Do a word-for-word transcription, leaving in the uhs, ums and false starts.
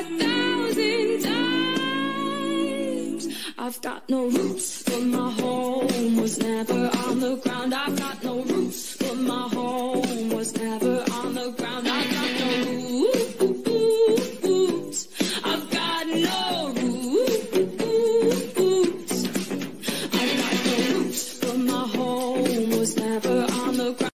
thousand times. I've got no roots, but my home was never on the ground. I've got no roots, but my home was never on the ground. I've got no roots. I've got no roots. I've got no roots, but my home was never on the ground.